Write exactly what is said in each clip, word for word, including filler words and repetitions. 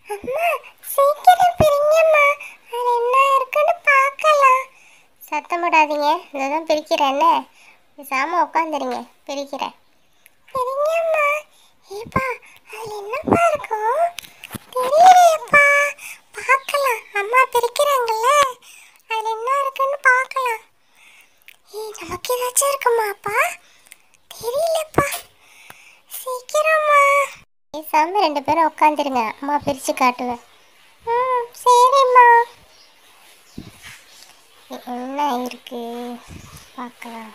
அம்மா சீக்கிரம் பிரிங்கம்மா, அது என்ன இருக்குன்னு பார்க்கலாம். சத்தம் போடாதீங்க, இதான் பிரிக்கிறேன்னு. பேசாம உட்காந்துருங்க, பிரிக்கிறேன். பிரிங்கம்மா. ஏப்பா அதில் என்னப்பா இருக்கும்? தெரியலையப்பா, பார்க்கலாம். அம்மா பிரிக்கிறாங்கல்ல, அதில் என்ன இருக்குன்னு பார்க்கலாம். ஏய், நமக்கு ஏதாச்சும் இருக்குமாப்பா? தெரியலப்பா, சீக்கிரமா. பேசாம ரெண்டு பேரும் உட்காந்துருங்க, அம்மா பிரித்து காட்டுவேன். ம் சரிம்மா. என்ன இருக்கு பார்க்கலாம்.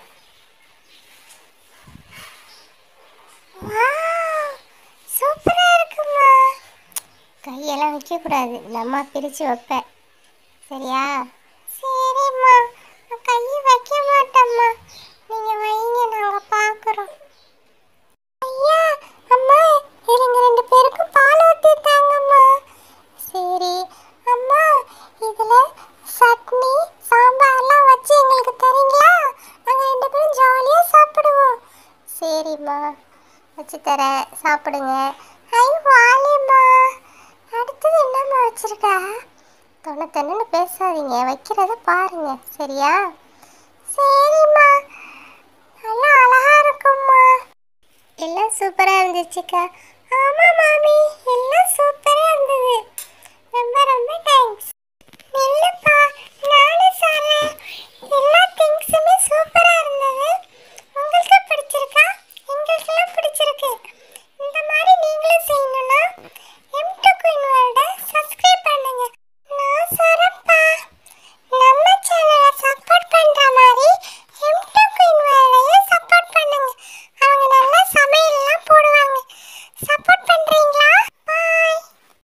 வாவ், சூப்பரா இருக்குமா. கையெல்லாம் வைக்கக்கூடாது, இந்த அம்மா பிரித்து வைப்பேன். சரியா? சரிம்மா, நான் கையை வைக்க மாட்டேம்மா. நீங்கள் வைங்க, நாங்கள் பார்க்குறோம். ஐயா அம்மா, இதுங்க ரெண்டு பேருக்கும் பால் ஊற்றி தாங்கம்மா. சரி அம்மா, இதில் சட்னி சாம்பார்லாம் வச்சு எங்களுக்கு தரீங்களா? நாங்கள் ரெண்டு பேரும் ஜாலியாக சாப்பிடுவோம். சரிம்மா, வச்சு தரேன், சாப்பிடுங்க. ஐ வாலிம்மா, அடுத்தது என்னம்மா வச்சுருக்கா? தொண்ணூத்தொன்னு பேசாதீங்க, வைக்கிறத பாருங்க. சரியா? சரிம்மா, நல்லா அழகாக இருக்கும்மா. எல்லாம் சூப்பராக இருந்துச்சுக்கா. ஆமாம் மாமி, எல்லாம்